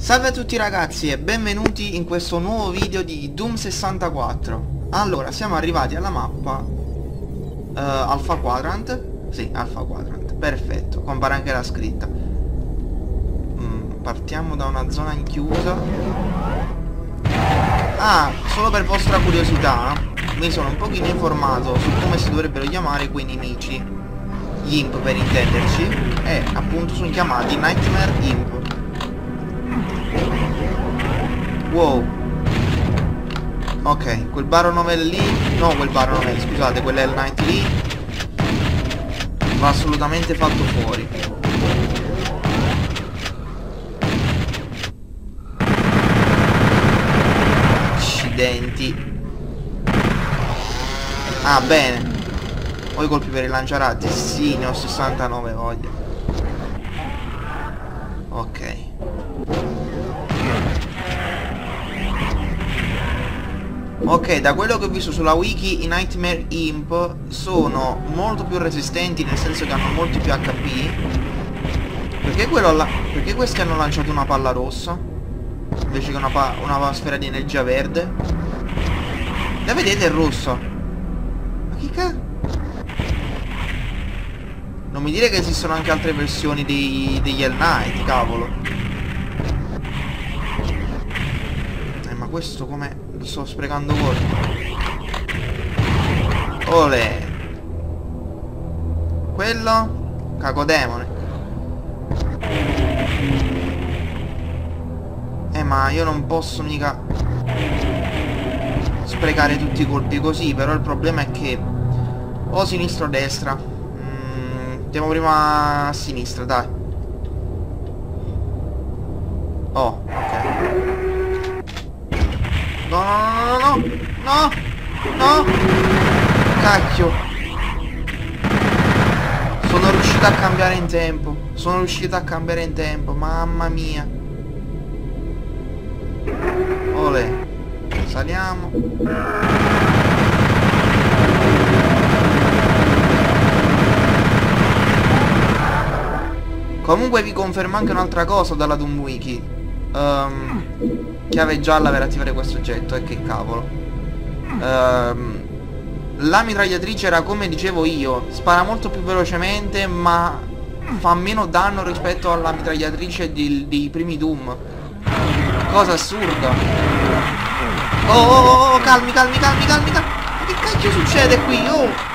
Salve a tutti ragazzi e benvenuti in questo nuovo video di Doom 64. Allora, siamo arrivati alla mappa Alpha Quadrant. Sì, Alpha Quadrant, perfetto, compare anche la scritta. Partiamo da una zona inchiusa. Ah, solo per vostra curiosità, mi sono un pochino informato su come si dovrebbero chiamare quei nemici. Gli imp, per intenderci, e appunto sono chiamati Nightmare Imp. Wow. Ok, quel Baronovel lì, no, quel Baronovel, scusate, quell'Hell Knight lì va assolutamente fatto fuori. Accidenti. Ah, bene. Ho i colpi per i lanciarazzi? Sì, ne ho 69, voglia. Ok. Ok, da quello che ho visto sulla wiki, i Nightmare Imp sono molto più resistenti, nel senso che hanno molti più HP. Perché quello là? Perché questi hanno lanciato una palla rossa invece che una sfera di energia verde? La vedete, è rossa. Ma che cazzo? Non mi dire che esistono anche altre versioni degli Hell Knight, cavolo. Ma questo com'è? Lo sto sprecando colpi. Olè. Quello? Cacodemone. Ma io non posso mica sprecare tutti i colpi così. Però il problema è che o sinistra o destra. Andiamo prima a sinistra, dai. Oh, ok. No, no, no, no, no, no, no. Cacchio. Sono riuscito a cambiare in tempo. Sono riuscito a cambiare in tempo. Mamma mia. Olè. Saliamo. Comunque vi confermo anche un'altra cosa dalla Doom Wiki. Chiave gialla per attivare questo oggetto. E che cavolo. La mitragliatrice era come dicevo io. Spara molto più velocemente, ma fa meno danno rispetto alla mitragliatrice dei primi Doom. Cosa assurda. Oh, calmi. Ma che cacchio succede qui? Oh.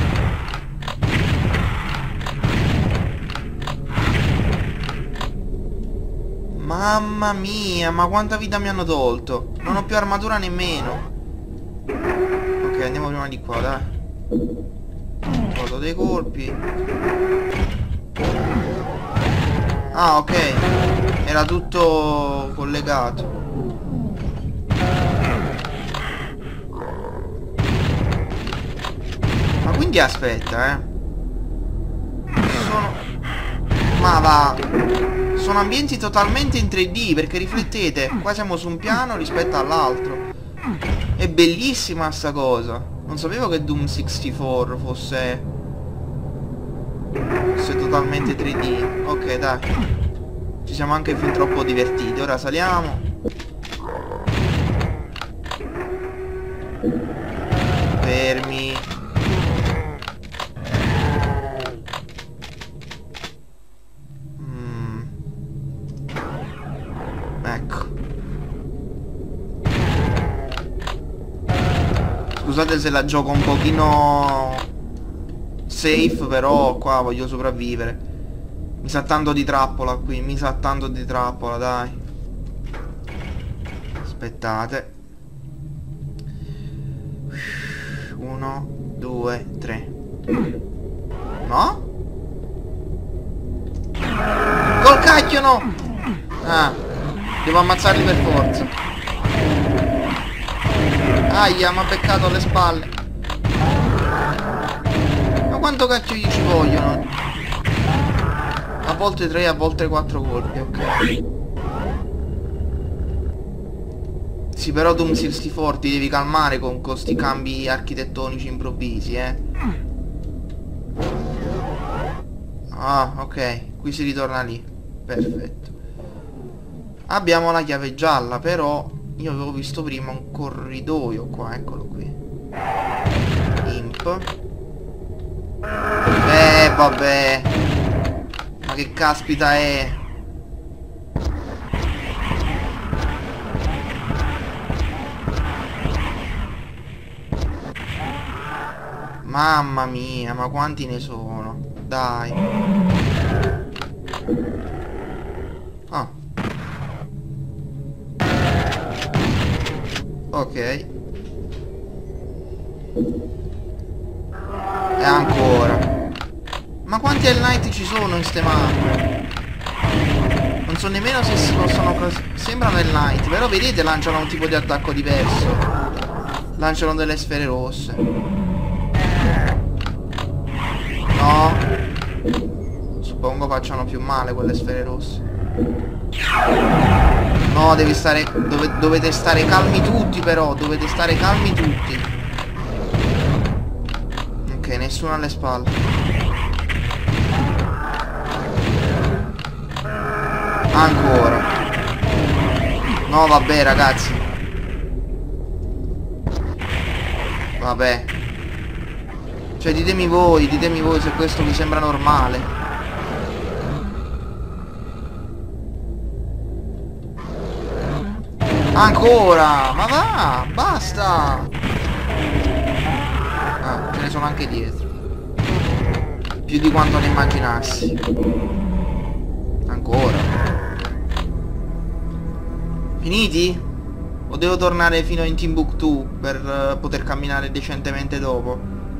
Mamma mia, ma quanta vita mi hanno tolto. Non ho più armatura nemmeno. Ok, andiamo prima di qua, dai. Foto dei colpi. Ah, ok. Era tutto collegato. Ma quindi aspetta, Ma va. Sono ambienti totalmente in 3D, perché riflettete, qua siamo su un piano rispetto all'altro. È bellissima sta cosa. Non sapevo che Doom 64 fosse totalmente 3D. Ok, dai. Ci siamo anche fin troppo divertiti. Ora saliamo. Fermi. Ecco. Scusate se la gioco un pochino safe, però qua voglio sopravvivere. Mi sa tanto di trappola qui, mi sa tanto di trappola, dai. Aspettate. 1, 2, 3. No? Col cacchio no! Ah, devo ammazzarli per forza. Aia, mi ha beccato alle spalle. Ma quanto cacchio gli ci vogliono? A volte 3, a volte 4 colpi, ok. Sì, però Doom 64 ti devi calmare con questi cambi architettonici improvvisi, Ah, ok, qui si ritorna lì. Perfetto. Abbiamo la chiave gialla, però io avevo visto prima un corridoio qua, eccolo qui. Imp. Vabbè. Ma che caspita è? Mamma mia, ma quanti ne sono? Dai. Ah. Ok. E ancora. Ma quanti Hell Knight ci sono in ste mappe? Non so nemmeno se si possono... Sembrano Hell Knight, però vedete lanciano un tipo di attacco diverso. Lanciano delle sfere rosse. No. Suppongo facciano più male quelle sfere rosse. No, devi stare... dovete stare calmi tutti però. Dovete stare calmi tutti. Ok, nessuno alle spalle. Ancora. No, vabbè, ragazzi. Vabbè. Cioè, ditemi voi se questo vi sembra normale. Ancora. Ma va, basta. Ah, ce ne sono anche dietro. Più di quanto ne immaginassi. Ancora. Finiti? O devo tornare fino in Timbuktu per poter camminare decentemente dopo?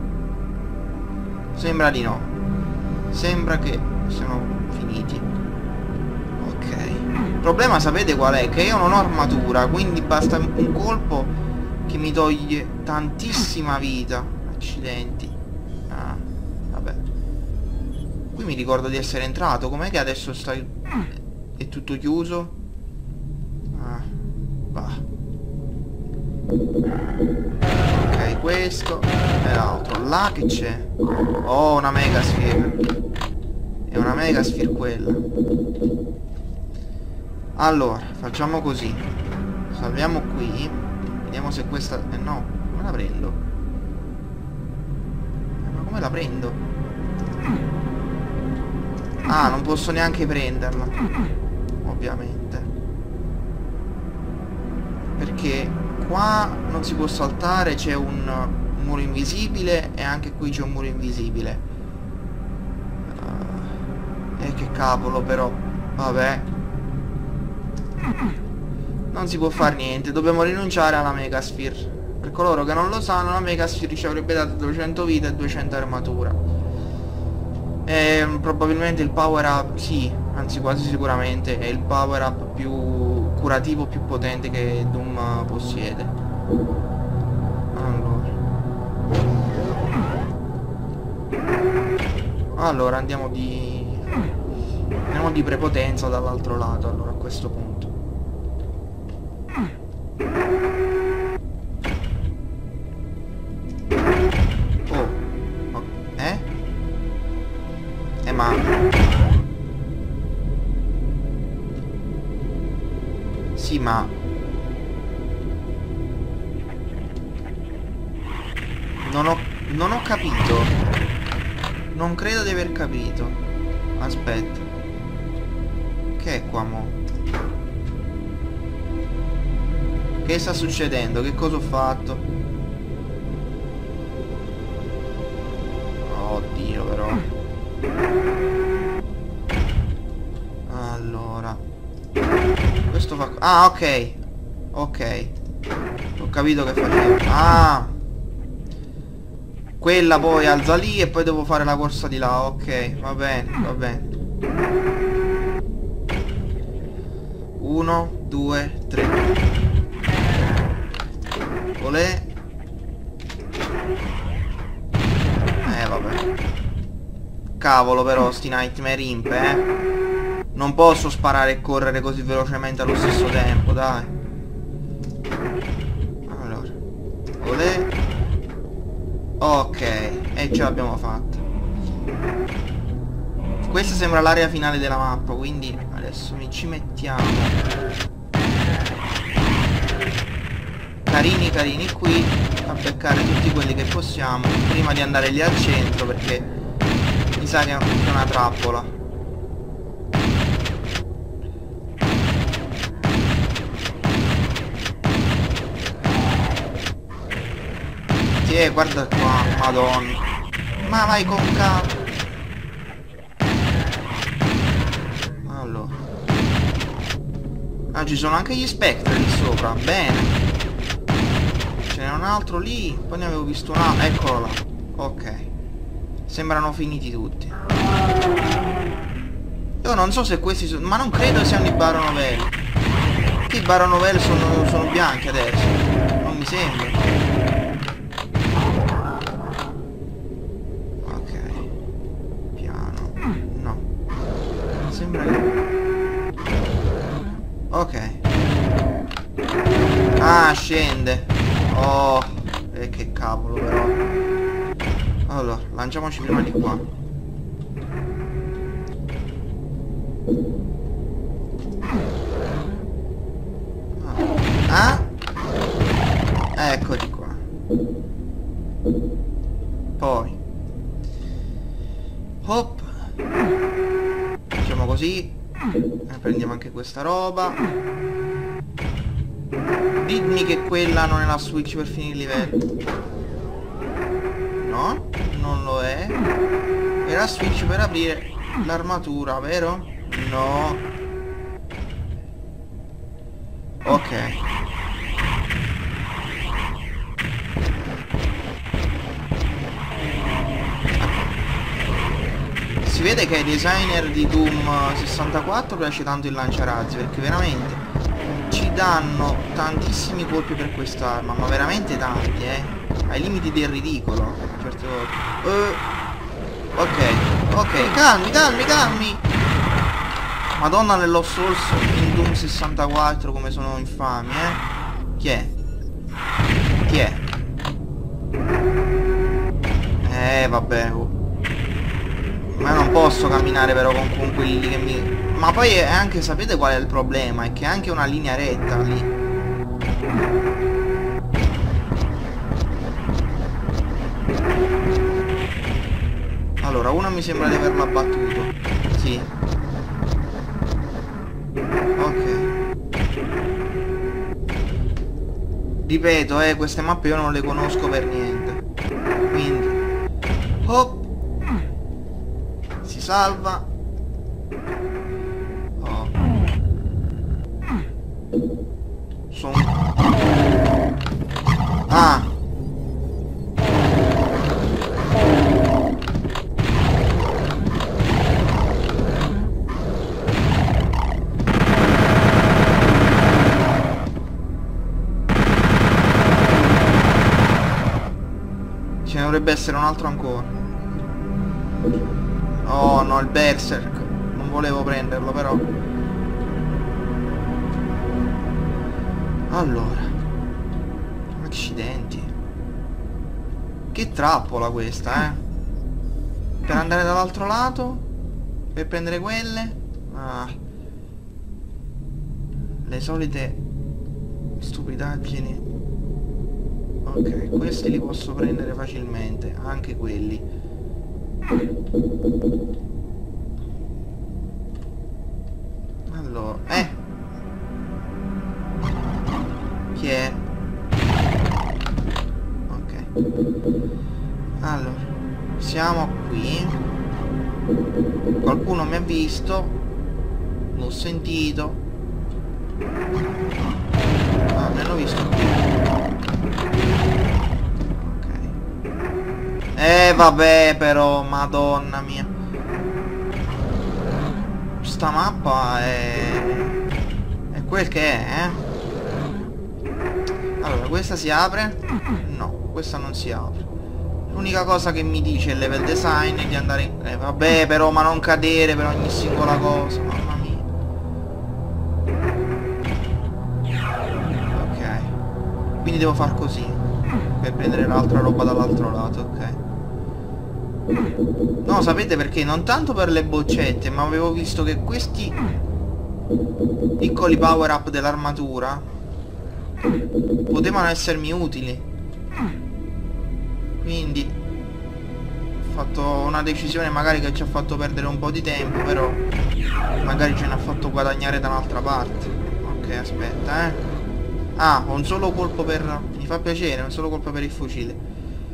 Sembra di no. Sembra che siano finiti. Ok. Il problema sapete qual è? Che io non ho armatura, quindi basta un colpo che mi toglie tantissima vita. Accidenti. Ah, vabbè. Qui mi ricordo di essere entrato. Com'è che adesso è tutto chiuso? Va. Ok, questo e l'altro. Là che c'è? Oh, una Megasphere. È una Megasphere quella. Allora, facciamo così. Salviamo qui. Vediamo se questa... no, come la prendo? Ma come la prendo? Ah, non posso neanche prenderla. Ovviamente. Perché qua non si può saltare, c'è un muro invisibile e anche qui c'è un muro invisibile. Che cavolo però. Vabbè. Non si può fare niente, dobbiamo rinunciare alla Megasphere. Per coloro che non lo sanno, la Megasphere ci avrebbe dato 200 vita e 200 armatura. E probabilmente il power up, sì, anzi quasi sicuramente è il power up più curativo, più potente che Doom possiede. Allora andiamo di prepotenza dall'altro lato, allora a questo punto. Ma sì, ma non ho capito. Non credo di aver capito. Aspetta. Che è qua mo? Che sta succedendo? Che cosa ho fatto? Oddio però. Allora questo fa... ah, ok. Ok, ho capito che facevo. Ah, quella poi alza lì e poi devo fare la corsa di là. Ok, va bene, va bene. 1, 2, 3. Olè. Vabbè. Cavolo però sti Nightmare Imp, non posso sparare e correre così velocemente allo stesso tempo, dai. Allora, olè. Ok, e ce l'abbiamo fatta. Questa sembra l'area finale della mappa, quindi adesso ci mettiamo carini qui a beccare tutti quelli che possiamo prima di andare lì al centro, perché mi sa che è una trappola. Guarda qua, madonna. Ma vai con calma. Allora. Ah, ci sono anche gli spectri lì sopra. Bene. Ce n'è un altro lì. Poi ne avevo visto un altro. Eccolo là. Ok. Sembrano finiti tutti. Io non so se questi sono... Ma non credo siano i Baronovelli. Che i Baronovelli sono bianchi adesso. Non mi sembra. Ok. Ah, scende. Oh, che cavolo però. Allora, lanciamoci prima di qua. Ah? Eccoli qua. Poi hop. Facciamo così. Prendiamo anche questa roba. Dimmi che quella non è la switch per finire il livello. No, non lo è. È la switch per aprire l'armatura, vero? No. Ok. Si vede che ai designer di Doom 64 piace tanto il lanciarazzi, perché veramente ci danno tantissimi colpi per quest'arma, ma veramente tanti, ai limiti del ridicolo certe volte. Ok, calmi. Madonna nello Souls in Doom 64 come sono infami, Chi è? Vabbè. Ma non posso camminare però con quelli che mi... Ma poi è anche, sapete qual è il problema? È che è anche una linea retta lì. Allora, uno mi sembra di averlo abbattuto. Sì. Ok. Ripeto, queste mappe io non le conosco per niente. Quindi hop. Si salva. Oh. Ah. Ce ne dovrebbe essere un altro ancora. Oh no, il Berserk. Non volevo prenderlo però. Allora. Accidenti. Che trappola questa, Per andare dall'altro lato? Per prendere quelle? Ah. Le solite stupidaggini. Ok, questi li posso prendere facilmente. Anche quelli. Allora, chi è? Ok. Allora, siamo qui. Qualcuno mi ha visto. L'ho sentito. Ah, mi hanno visto qui. Ok. Vabbè però, madonna mia. Sta mappa è quel che è, Allora, questa si apre? No, questa non si apre. L'unica cosa che mi dice il level design è di andare in... vabbè però, ma non cadere per ogni singola cosa, mamma mia. Ok. Quindi devo far così per prendere l'altra roba dall'altro lato, ok. No, sapete perché? Non tanto per le boccette, ma avevo visto che questi piccoli power up dell'armatura potevano essermi utili. Quindi ho fatto una decisione magari che ci ha fatto perdere un po' di tempo, però magari ce ne ha fatto guadagnare da un'altra parte. Ok, aspetta, Ah, ho un solo colpo per... Mi fa piacere, un solo colpo per il fucile.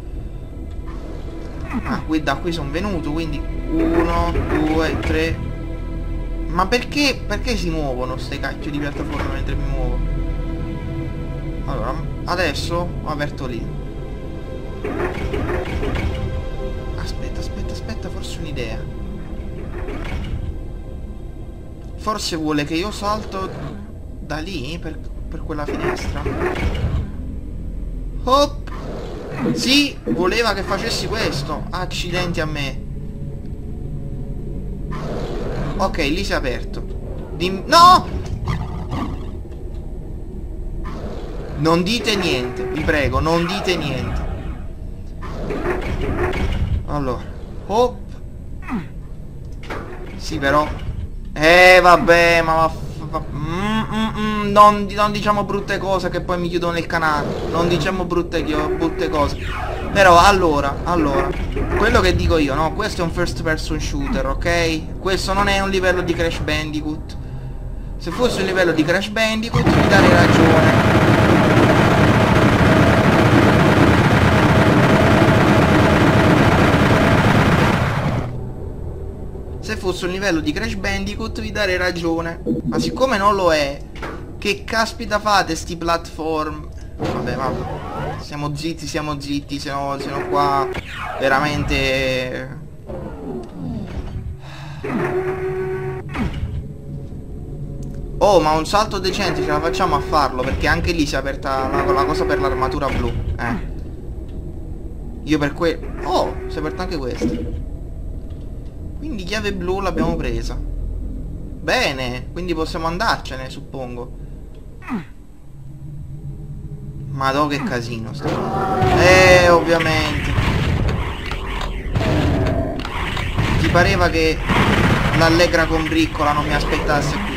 Ah, qui da qui sono venuto, quindi 1, 2, 3. Ma perché si muovono ste cacchio di piattaforme mentre mi muovo? Allora, adesso ho aperto lì. Aspetta, forse un'idea. Forse vuole che io salto da lì per quella finestra. Hop! Sì, voleva che facessi questo. Accidenti a me. Ok, lì si è aperto. No! Non dite niente, vi prego, non dite niente. Allora, hop. Sì, però. Vabbè, ma non diciamo brutte cose che poi mi chiudono il canale. Non diciamo brutte cose. Però allora, quello che dico io, no? Questo è un first person shooter, ok? Questo non è un livello di Crash Bandicoot. Se fosse un livello di Crash Bandicoot mi darei ragione. Se fosse un livello di Crash Bandicoot vi darei ragione. Ma siccome non lo è, che caspita fate sti platform? Vabbè, siamo zitti, se no qua veramente... Oh, ma un salto decente ce la facciamo a farlo, perché anche lì si è aperta la cosa per l'armatura blu. Io per Oh, si è aperta anche questa. Quindi chiave blu l'abbiamo presa. Bene, quindi possiamo andarcene, suppongo. Madò che casino sto. Ovviamente. Ti pareva che l'allegra combriccola non mi aspettasse qui?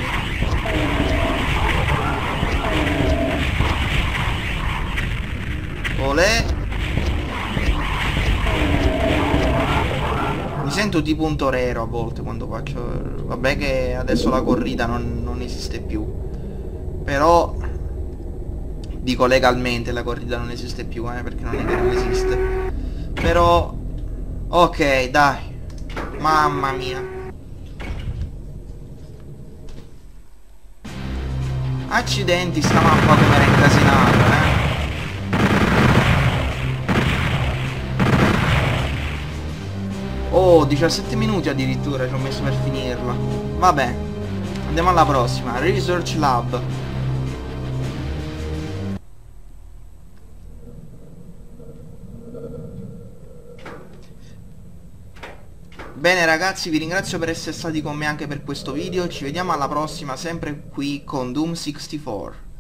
Olè. Mi sento tipo un torero a volte quando faccio... Vabbè che adesso la corrida non esiste più. Però... Dico legalmente la corrida non esiste più, perché non è che non esiste. Però... Ok, dai. Mamma mia. Accidenti, sta mappa come era incasinata, Oh, 17 minuti addirittura ci ho messo per finirla. Vabbè, andiamo alla prossima. Research Lab. Bene ragazzi, vi ringrazio per essere stati con me anche per questo video. Ci vediamo alla prossima, sempre qui con Doom 64.